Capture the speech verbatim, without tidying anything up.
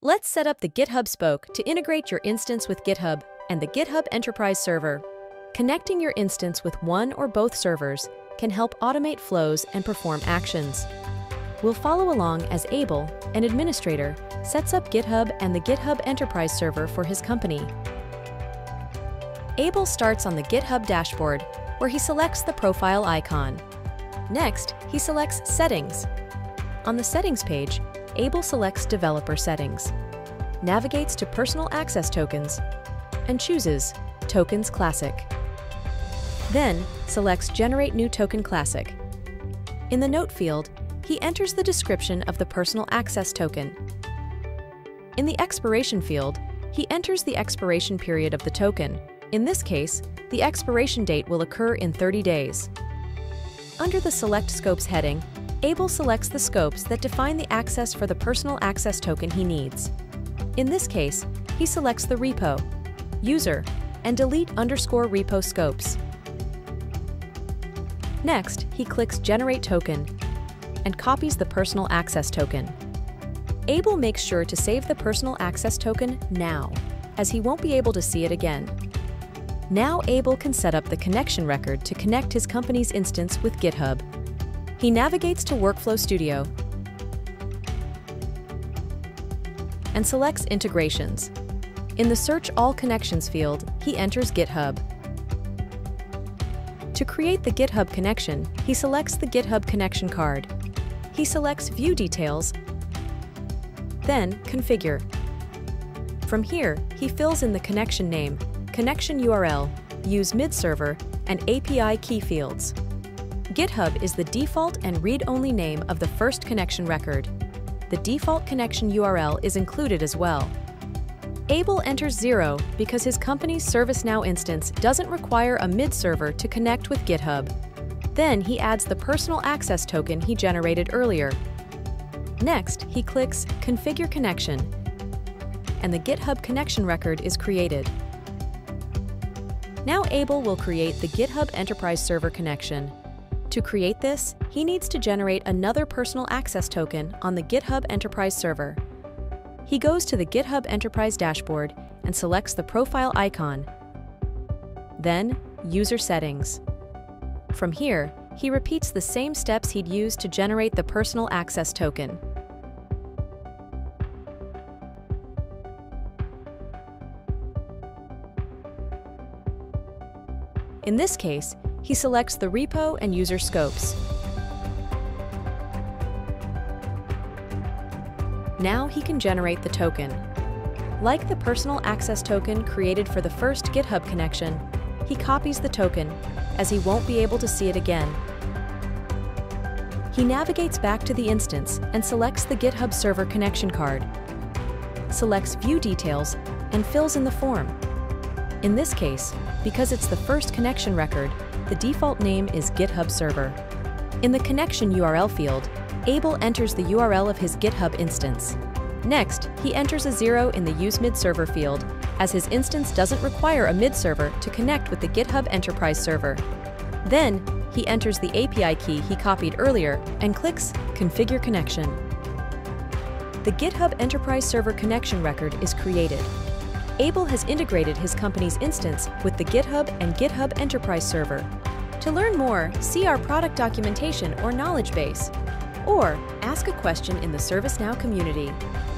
Let's set up the GitHub Spoke to integrate your instance with GitHub and the GitHub Enterprise server. Connecting your instance with one or both servers can help automate flows and perform actions. We'll follow along as Abel, an administrator, sets up GitHub and the GitHub Enterprise server for his company. Abel starts on the GitHub dashboard, where he selects the profile icon. Next, he selects Settings. On the Settings page, Abel selects Developer Settings, navigates to Personal Access Tokens, and chooses Tokens Classic. Then, selects Generate New Token Classic. In the Note field, he enters the description of the personal access token. In the Expiration field, he enters the expiration period of the token. In this case, the expiration date will occur in thirty days. Under the Select Scopes heading, Abel selects the scopes that define the access for the personal access token he needs. In this case, he selects the repo, user, and delete underscore repo scopes. Next, he clicks Generate Token and copies the personal access token. Abel makes sure to save the personal access token now, as he won't be able to see it again. Now Abel can set up the connection record to connect his company's instance with GitHub. He navigates to Workflow Studio and selects Integrations. In the Search All Connections field, he enters GitHub. To create the GitHub connection, he selects the GitHub connection card. He selects View Details, then Configure. From here, he fills in the connection name, connection U R L, use mid server, and A P I key fields. GitHub is the default and read-only name of the first connection record. The default connection U R L is included as well. Abel enters zero because his company's ServiceNow instance doesn't require a mid server to connect with GitHub. Then he adds the personal access token he generated earlier. Next, he clicks Configure Connection, and the GitHub connection record is created. Now Abel will create the GitHub Enterprise server connection. To create this, he needs to generate another personal access token on the GitHub Enterprise server. He goes to the GitHub Enterprise dashboard and selects the profile icon, then User Settings. From here, he repeats the same steps he'd used to generate the personal access token. In this case, he selects the repo and user scopes. Now he can generate the token. Like the personal access token created for the first GitHub connection, he copies the token, as he won't be able to see it again. He navigates back to the instance and selects the GitHub server connection card, selects View Details, and fills in the form. In this case, because it's the first connection record, the default name is GitHub Server. In the connection U R L field, Abel enters the U R L of his GitHub instance. Next, he enters a zero in the Use Mid Server field, as his instance doesn't require a mid server to connect with the GitHub Enterprise server. Then, he enters the A P I key he copied earlier and clicks Configure Connection. The GitHub Enterprise server connection record is created. Abel has integrated his company's instance with the GitHub and GitHub Enterprise server. To learn more, see our product documentation or knowledge base, or ask a question in the ServiceNow community.